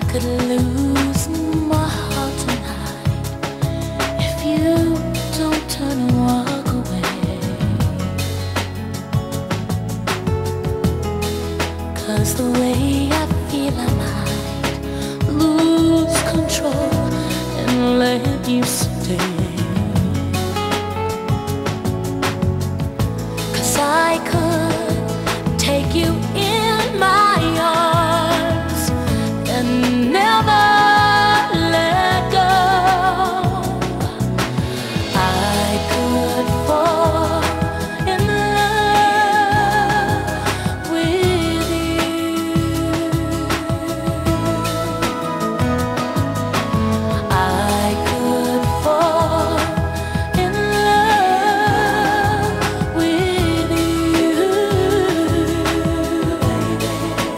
could lose my heart tonight if you don't turn and walk away. 'Cause the way I feel, I might lose control and let you stay. 'Cause I could take you in my arms and never let go. I could fall in love with you. I could fall in love with you, baby.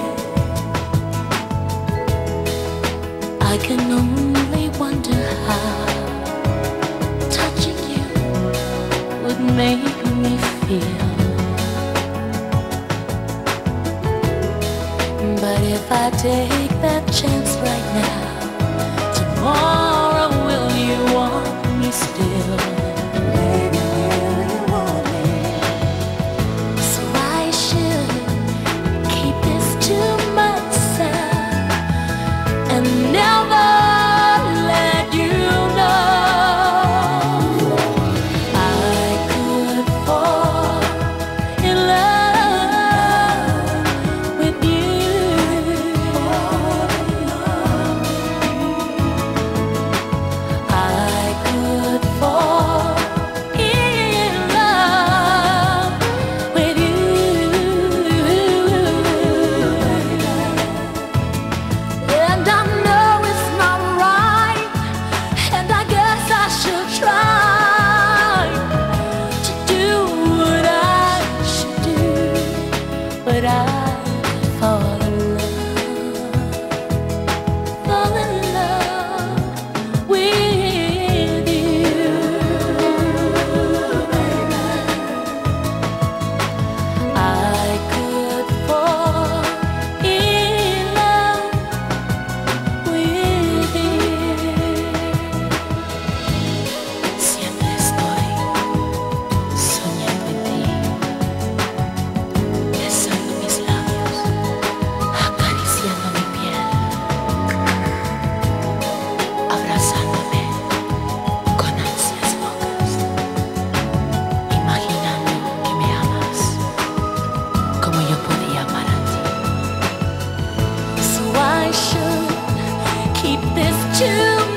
I can only wonder how touching you would make me feel. But if I take that chance right now, tomorrow will you want me still? Baby, will you want me? So I should keep this to myself and never let you know. I could fall in love with you. I could fall in love with you. And I know it's not right, and I guess I should try to do what I should do, but I could fall in love with you, baby. I could fall in love with you. Siempre estoy soñando en ti, besando mis labios, acariciando mi piel, abrazándome con ansias locas, imaginando que me amas como yo podía amar a ti. So I should keep this to